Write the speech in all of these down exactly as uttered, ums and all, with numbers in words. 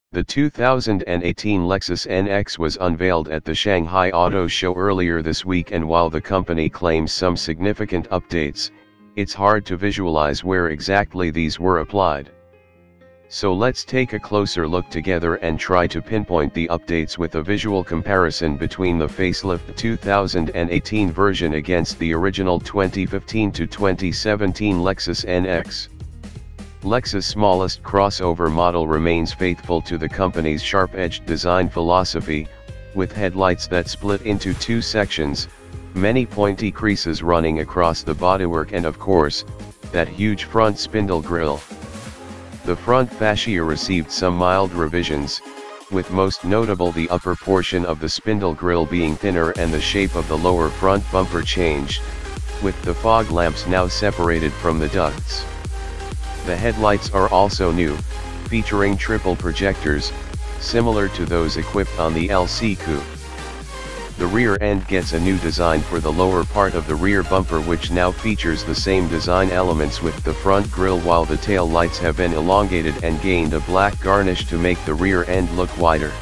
The two thousand eighteen Lexus N X was unveiled at the Shanghai Auto Show earlier this week, and while the company claims some significant updates, it's hard to visualize where exactly these were applied. So let's take a closer look together and try to pinpoint the updates with a visual comparison between the facelift two thousand eighteen version against the original twenty fifteen to twenty seventeen Lexus N X. Lexus' smallest crossover model remains faithful to the company's sharp-edged design philosophy, with headlights that split into two sections, many pointy creases running across the bodywork, and of course, that huge front spindle grille. The front fascia received some mild revisions, with most notable the upper portion of the spindle grille being thinner and the shape of the lower front bumper changed, with the fog lamps now separated from the ducts. The headlights are also new, featuring triple projectors, similar to those equipped on the L C Coupe. The rear end gets a new design for the lower part of the rear bumper, which now features the same design elements with the front grille, while the tail lights have been elongated and gained a black garnish to make the rear end look wider.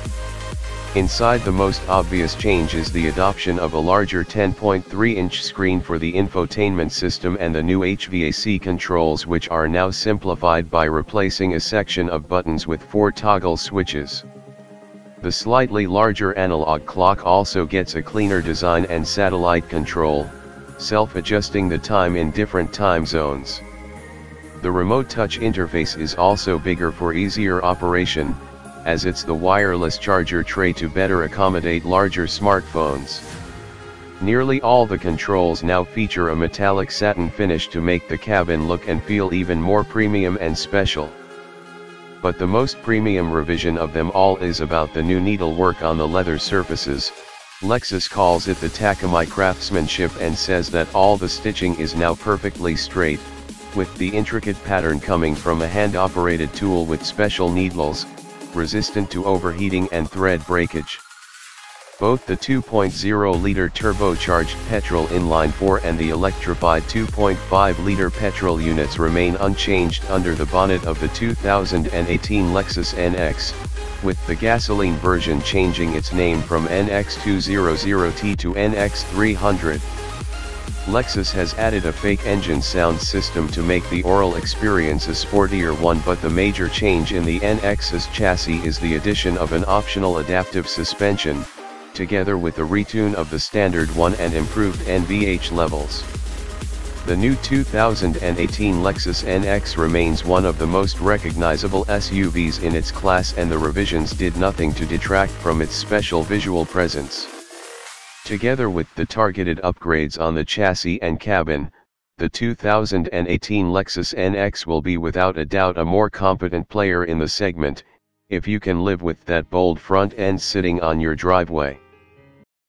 Inside, the most obvious change is the adoption of a larger ten point three inch screen for the infotainment system and the new H V A C controls, which are now simplified by replacing a section of buttons with four toggle switches. The slightly larger analog clock also gets a cleaner design and satellite control, self-adjusting the time in different time zones. The remote touch interface is also bigger for easier operation, as it's the wireless charger tray to better accommodate larger smartphones. Nearly all the controls now feature a metallic satin finish to make the cabin look and feel even more premium and special. But the most premium revision of them all is about the new needlework on the leather surfaces. Lexus calls it the Takamai craftsmanship and says that all the stitching is now perfectly straight, with the intricate pattern coming from a hand-operated tool with special needles, resistant to overheating and thread breakage. Both the two point oh liter turbocharged petrol inline four and the electrified two point five liter petrol units remain unchanged under the bonnet of the two thousand eighteen Lexus N X, with the gasoline version changing its name from N X two hundred T to N X three hundred. Lexus has added a fake engine sound system to make the oral experience a sportier one, but the major change in the N X's chassis is the addition of an optional adaptive suspension, together with a retune of the standard one and improved N V H levels. The new two thousand eighteen Lexus N X remains one of the most recognizable S U Vs in its class, and the revisions did nothing to detract from its special visual presence. Together with the targeted upgrades on the chassis and cabin, the two thousand eighteen Lexus N X will be without a doubt a more competent player in the segment, if you can live with that bold front end sitting on your driveway.